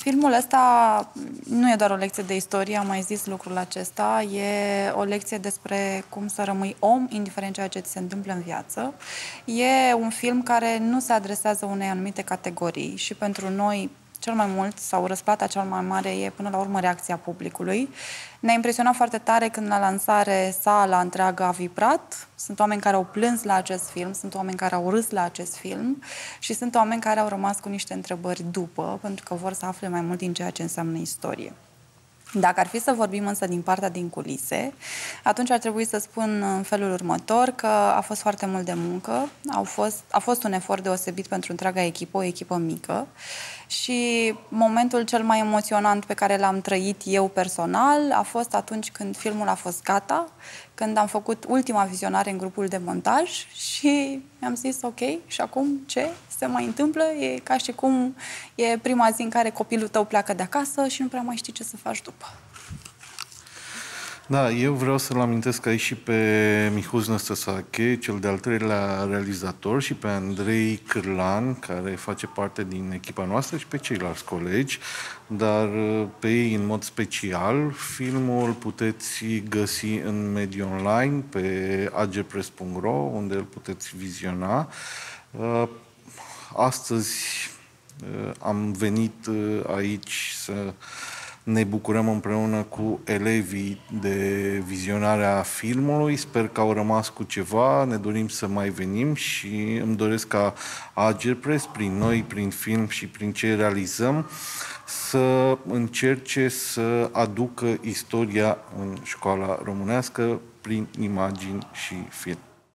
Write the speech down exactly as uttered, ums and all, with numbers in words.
Filmul ăsta nu e doar o lecție de istorie, am mai zis lucrul acesta, e o lecție despre cum să rămâi om, indiferent ceea ce ți se întâmplă în viață. E un film care nu se adresează unei anumite categorii și pentru noi cel mai mult, sau răsplata cel mai mare, e până la urmă reacția publicului. Ne-a impresionat foarte tare când la lansare sala întreagă a vibrat. Sunt oameni care au plâns la acest film, sunt oameni care au râs la acest film și sunt oameni care au rămas cu niște întrebări după, pentru că vor să afle mai mult din ceea ce înseamnă istorie. Dacă ar fi să vorbim însă din partea din culise, atunci ar trebui să spun în felul următor că a fost foarte mult de muncă, au fost, a fost un efort deosebit pentru întreaga echipă, o echipă mică și momentul cel mai emoționant pe care l-am trăit eu personal a fost atunci când filmul a fost gata, când am făcut ultima vizionare în grupul de montaj și mi-am zis ok, și acum ce se mai întâmplă? E ca și cum e prima zi în care copilul tău pleacă de acasă și nu prea mai știi ce să faci după. Da, eu vreau să-l amintesc aici și pe Mihuz Năstăsache, cel de-al treilea realizator, și pe Andrei Cârlan, care face parte din echipa noastră, și pe ceilalți colegi, dar pe ei în mod special. Filmul puteți găsi în mediul online, pe agerpress punct ro, unde îl puteți viziona. Astăzi am venit aici să ne bucurăm împreună cu elevii de vizionarea filmului. Sper că au rămas cu ceva, ne dorim să mai venim și îmi doresc ca Agerpress, prin noi, prin film și prin ce realizăm, să încerce să aducă istoria în școala românească prin imagini și film.